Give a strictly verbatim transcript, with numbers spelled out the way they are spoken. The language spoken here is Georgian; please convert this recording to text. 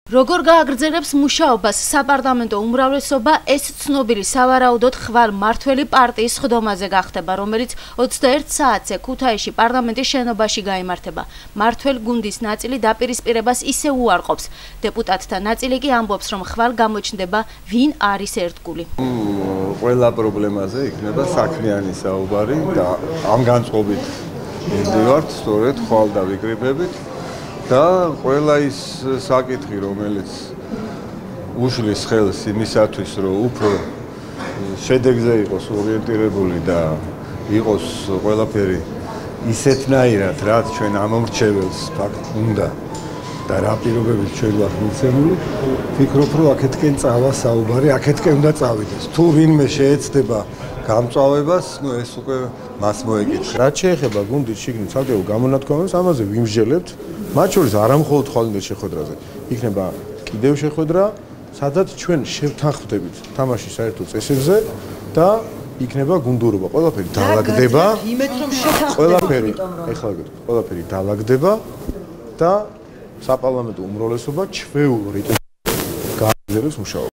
როგორ გააგრძელებს მუშაობას საპარლამენტო უმრავლესობა, ეს ცნობილი სავარაუდოდ ხვალ მართველი პარტიის ხდომაზე გახდება, რომელიც ოცდაერთ საათზე ქუთაისში პარლამენტის შენობაში გაიმართება. მართველ გუნდის ნაწილი დაპირისპირებას ისე უარყოფს. დეპუტატთა ნაწილი კი ამბობს, რომ ხვალ გამოჩნდება ვინ არის ერთგული. ყველა პრობლემაზე იქნება საქმიანი საუბარი და ამ განწყობით მივდივართ, სწორედ ხვალ დავიკრიბებით. და ყველა ის საკითხი, რომელიც უშლის ხელს იმისათვის, რომ უფრო შედეგზე იყოს ორიენტირებული და იყოს ყველაფერი ისეთნაირად, რაც ჩვენ ამომრჩეველს ფაქტ უნდა და რა პირობებით ჩვენ ვართ მიცემული, ვფიქრობ, რომ აქეთკენ წავა საუბარი, აქეთკენ უნდა წავიდეს. თუ ვინმე შეეცდება გამწვავებას, ну ეს უკვე მას მოეკითხა. რაც შეეხება გუნდის შიგნით ცალკეულ გამონათქვამებს, ამაზე ვიმსჯელებთ. მათ შორის არა მხოლოდ ხვალინდელ შეხვედრაზე, იქნება კიდევ შეხვედრა, სადაც ჩვენ შევთანხმდებით თამაშის საერთო წესებზე და იქნება გუნდურობა. ყველაფერი დაალაგდება. ყველაფერი, ეხლა ყველაფერი დაალაგდება და საპარლამენტო უმრავლესობა ჩვეულ რიტმში გააგრძელებს მუშაობას.